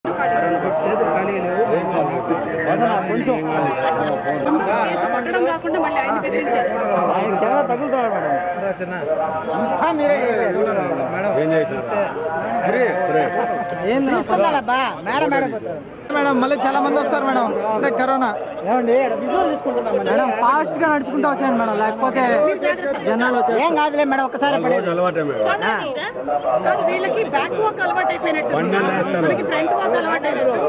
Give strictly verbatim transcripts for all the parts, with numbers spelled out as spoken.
madam మళ్ళీ చాలా మంది వస్తారు మేడం అంటే కరోనా మేడం ఫాస్ట్ గా నడుచుకుంటూ వచ్చాను మేడం లేకపోతే జనాలు ఏం కాదులే మేడం ఒకసారి వీళ్ళకి బ్యాక్ వాక్ అలవాటు అయిపోయినట్టు ఫ్రంట్ వాక్ అలవాటు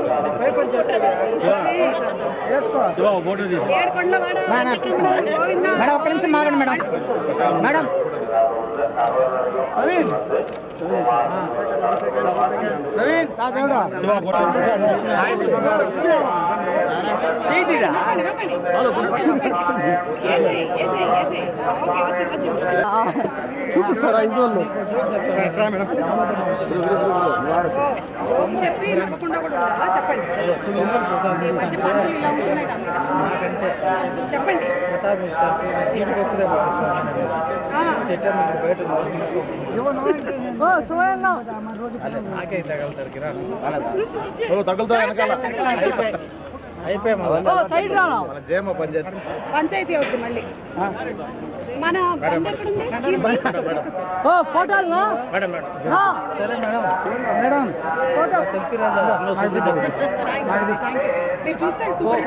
మేడం ఒక్క నిమిషం మాగండి మేడం మేడం చూపిస్తారా ఐదు వాళ్ళు చెప్పి నవ్వకుండా కూడా చెప్పండి మంచి పంచులు ఇలా ఉంటున్నాయి చెప్పండి తగులుతా వెనకాల పంచాయతీ అవుతుంది మళ్ళీ మన ఫోటోలు మీరు చూస్తే సూపర్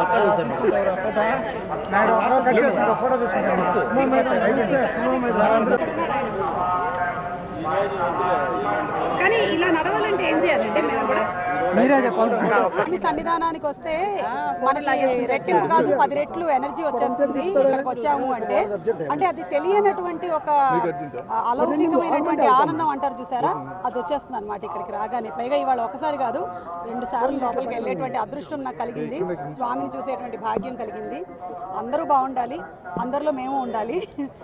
కానీ ఇలా నడవాలంటే ఏం చేయాలంటే మేము కూడా మీరే చెప్పండి మీ సన్నిధానానికి వస్తే మనకి రెట్టింపు కాదు పది రెట్లు ఎనర్జీ వచ్చేస్తుంది ఇక్కడికి వచ్చాము అంటే అంటే అది తెలియనటువంటి ఒక అలౌకికమైనటువంటి ఆనందం అంటారు చూసారా అది వచ్చేస్తుంది అనమాట ఇక్కడికి రాగానే పైగా ఇవాళ ఒకసారి కాదు రెండు సార్లు లోపలికి వెళ్ళేటువంటి అదృష్టం నాకు కలిగింది స్వామిని చూసేటువంటి భాగ్యం కలిగింది అందరూ బాగుండాలి అందరిలో మేము ఉండాలి